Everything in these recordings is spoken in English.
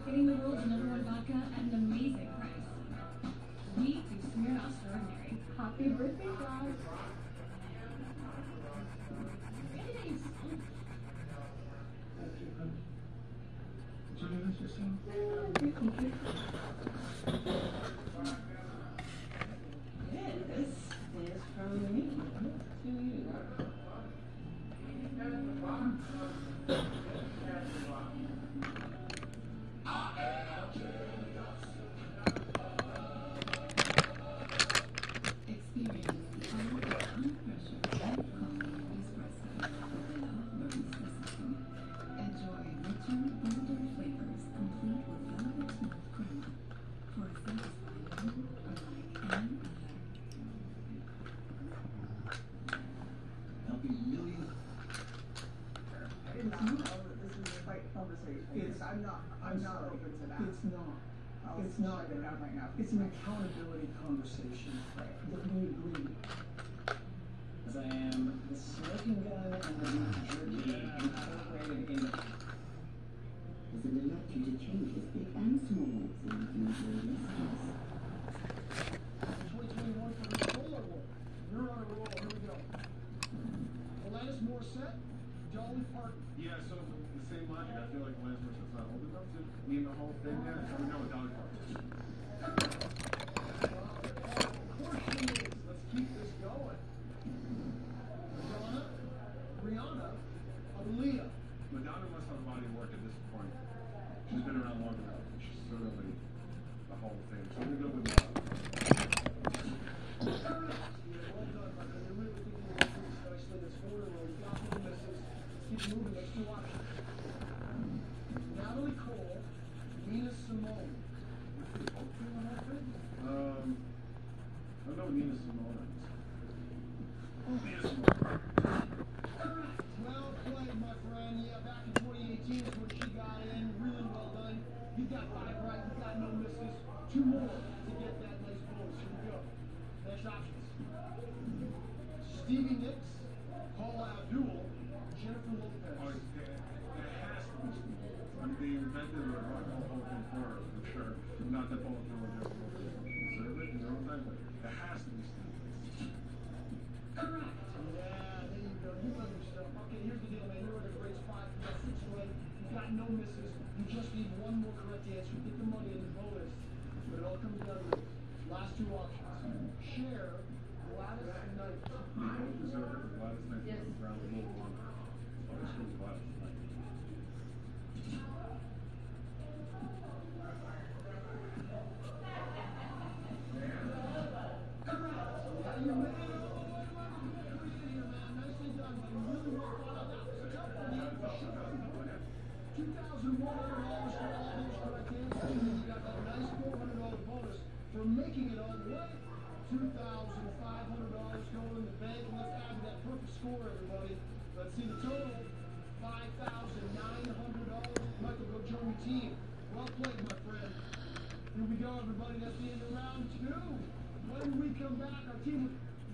getting the world's #1 vodka at an amazing price. We do Smirnoff Extraordinary. Happy birthday, Josh. Did you do this yourself? This is from me to you. I'm not open to that. It's not right now. It's an accountability conversation that we agree. As I am the smoking gun and the beef jerky incorporated in. Does it allow you to change his big and small so you can enjoy this house? 2021 for the Solar War. You're on a roll. Here we go. Alanis Morissette, Dolly Parton. Yeah, so the same logic. I feel like Alanis Morissette's not old enough to be in the Hall of Fame yet. So we know what Dolly Parton is. Of course she is. Let's keep this going. Madonna, Rihanna, Aaliyah. Madonna must have a body of work at this point. She's been around long enough. She's certainly the Hall of Fame. So I'm gonna go with Madonna. Well done, my friend. You're really thinking about this nicely. This order roll. You got no misses. Let's keep moving. Let's do options. Natalie Cole, Nina Simone. I know Nina Simone is. Nina Simone. Well played, my friend. Yeah, back in 2018 is when she got in. Really well done. You got 5 right. You got no misses. 2 more to get that nice bonus. Here we go. Next options. Stevie Nicks, Paula Abdul, Jennifer Lopez. Oh, it has to be Stevie. I mean, they invented the rock and roll thing for her, for sure. Not that Paul Abdul and Jennifer Lopez deserve it in their own time, but it has to be Stevie. Correct. Yeah, there you go. You love yourself. Okay, here's the deal, man. You're in a great spot. You got 6 right. You got no misses. You just need 1 more correct answer. Get the money in the bonus. But it all comes down to last 2 options. Cher, Gladys Knight. They both deserve it. Gladys Knight was around a little longer. So I choose Gladys Knight. For making it all the way. $2,500 going in the bank. And let's add to that perfect score, everybody. Let's see the total. $5,900. Michael, go join your team. Well played, my friend. Here we go, everybody. That's the end of round 2. When we come back, our team...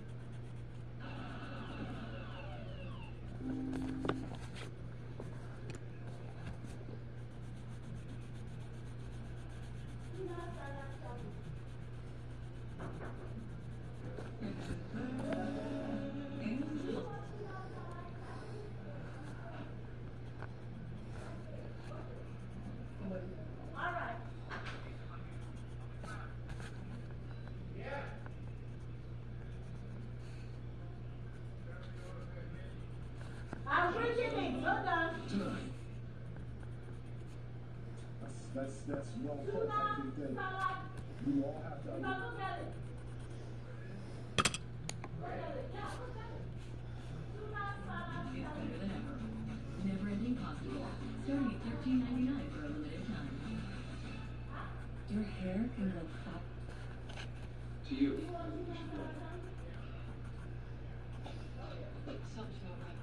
That's well put. I think that you all have to understand. It's better than ever. Never-ending pasta, starting at $13.99 for a limited time. Your hair can look hot. To you. Something's not right.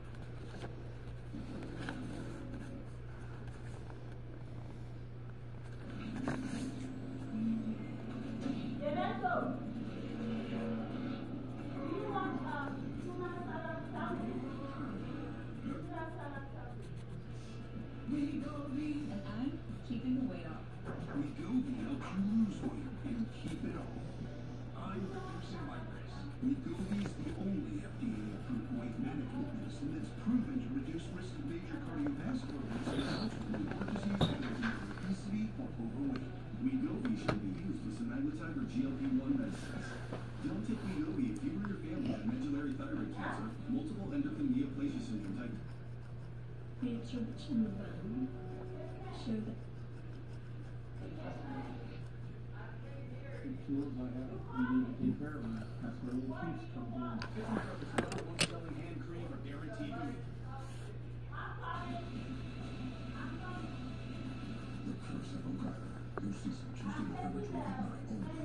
And I'm keeping the weight off. Migraines. Wegovy is the only FDA-approved weight management medicine that's proven to reduce risk of major cardiovascular risk results from heart disease and obesity or overweight. Wegovy should be used with semaglutide or GLP-1 medicines. Don't take Wegovy if you or your family have medullary thyroid cancer, multiple endocrine neoplasia syndrome type. The introduction of show that The tools I have, we need to take care of them. That's where the chiefs come in. 50% number one selling hand cream for guaranteed beauty. The Curse of O'Gara. New season Tuesday, November 29th. Only